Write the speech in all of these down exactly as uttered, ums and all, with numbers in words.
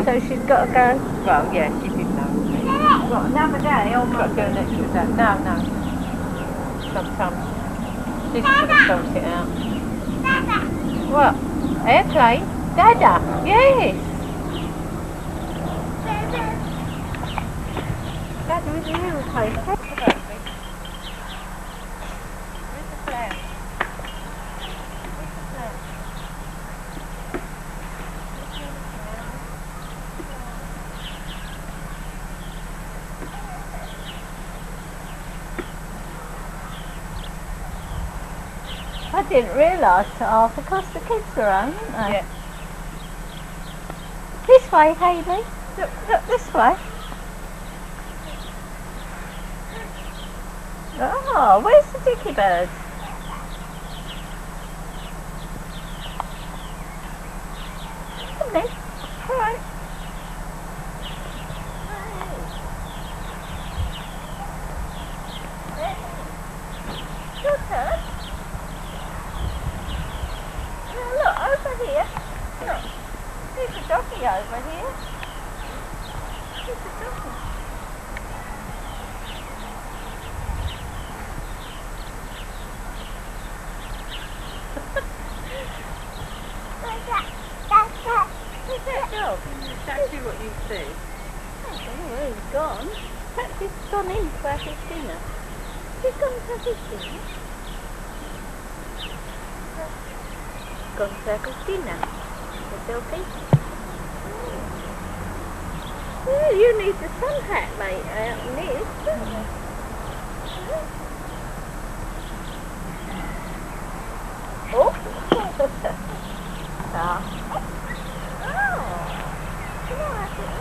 So she's got to go. Well, yeah, she did know. What, another day or Got to go next to that. No, no. Sometimes she's got to sort it out. What? Airplane? Dada? Yes. Dada is an aeroplane. Where's the flag? Where's the flag? I didn't realise till after, because the kids were home, didn't they? Yeah. This way, Hayley. Look, look this way. Oh, where's the dicky bird? Come on, all right. Your turn. Now look, over here. Look, there's a doggy over here. There's a doggy. Where's that dog? Exactly what you see. I don't know where he's gone. Perhaps he's gone in to have his dinner. He's gone to have his dinner. Gone to have his dinner. The doggy. Well, you need the sun hat later out in this. Oh! Ah. Oh! Come on, I think.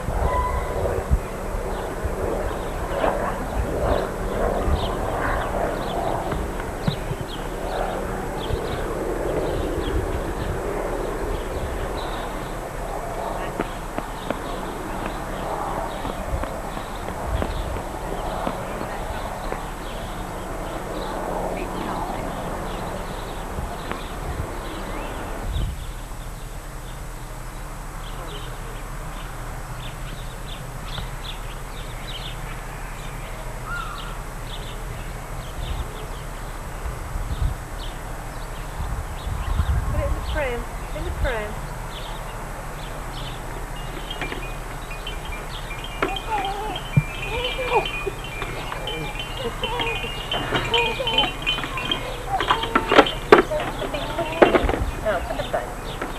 Pram. In the pram. Oh, put the phone.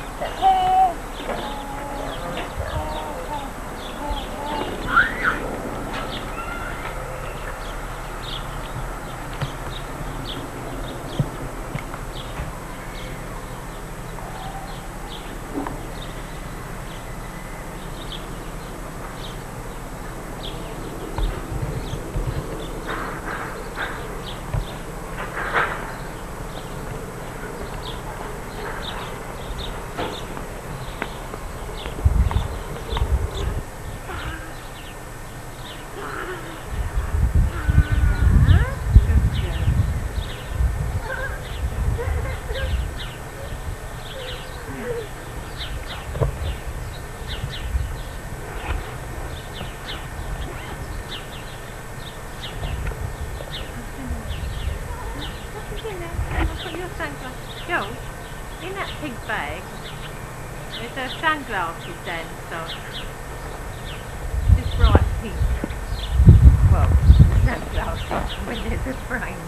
Go, in that pink bag, there's her sunglasses down the side. This bright pink. Well, sunglasses when there's a frame.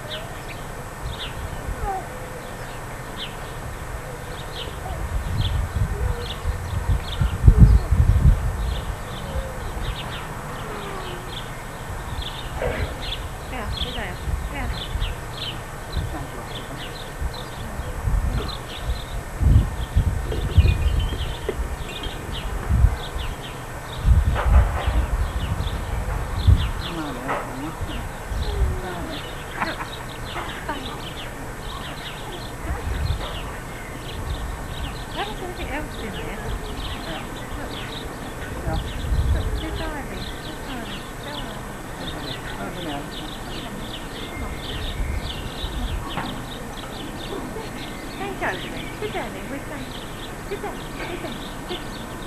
Yeah, sit there. Yeah. There's anything else in there. Look. Look. Look, there's ivy. There's ivy. There's ivy. Don't go over there. Sit down there. We're going. Sit down. Sit down. Sit down.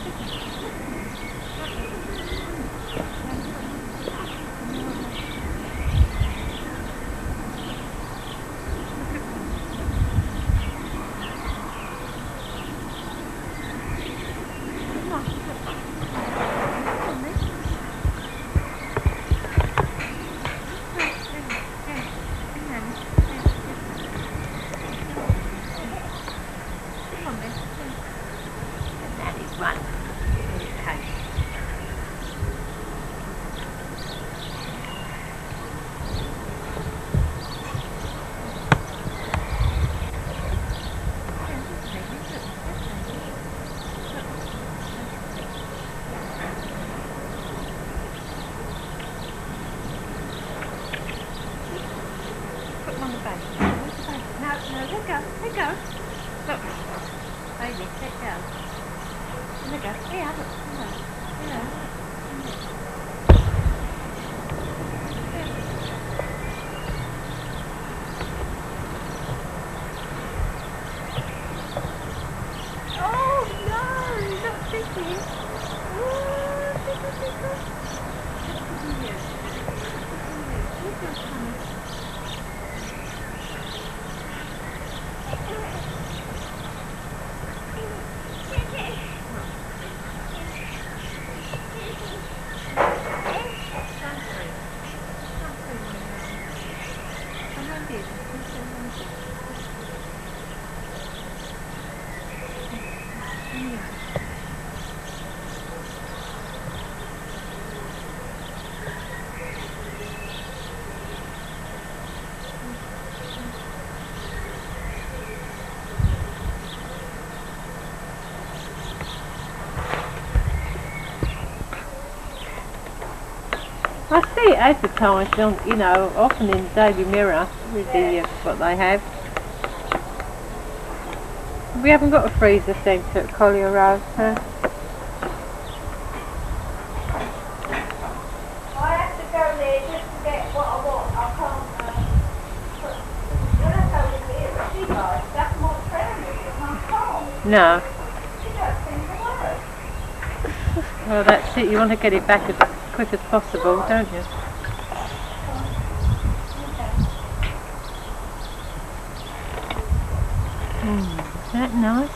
I see it advertised on, you know, often in the Daily Mirror with the uh, what they have. We haven't got a freezer centre at Collier Road, huh? I have to go there just to get what I want. I can't. Uh, put, when I go to here, she buys stuff more trendy than my phone. No. She don't seem to work. Well, that's it. You want to get it back as quick as possible, don't you? Mm, is that nice?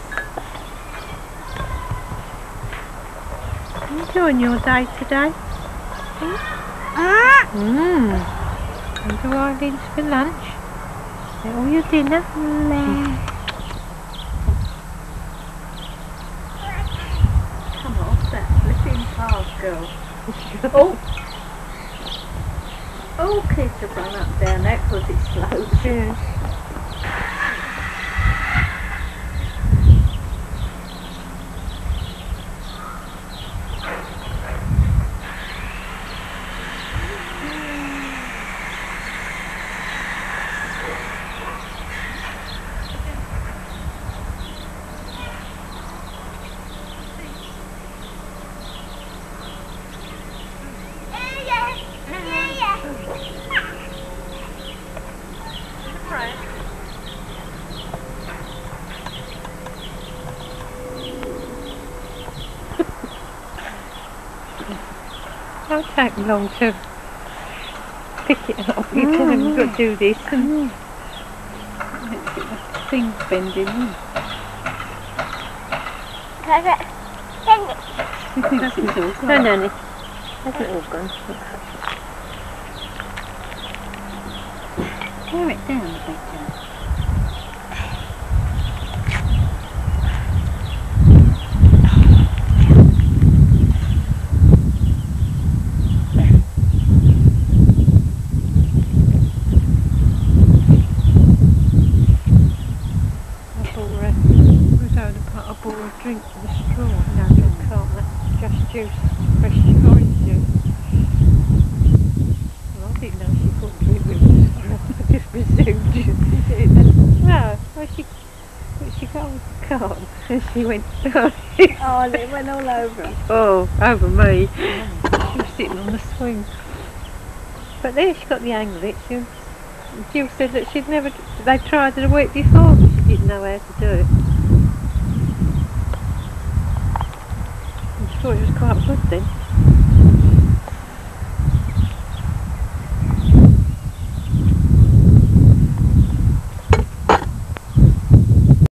Enjoying your day today? Mmm. Come to Eileen's for lunch? Is that all your dinner? Mm. Come on, that flipping past girl. Oh! Oh, kids have run up down there because it slows. Yeah. Don't take long to pick it up. You tell them you've got to do this and let's get the things bending. You think that's all gone? No, Nanny. That's not all gone. Tear it down a bit, Jan. I bought a drink with a straw. No, I can't. That's just juice, fresh orange juice. Well, I didn't know she couldn't drink with a straw. I just presumed she did. No, well, she, well, she got with the cart and she went, oh, Oh, it went all over her. oh, over me. She was sitting on the swing. But there she got the hang of it. She, Jill said that she'd never, they tried it a week before, but she didn't know how to do it. thought it was quite good then.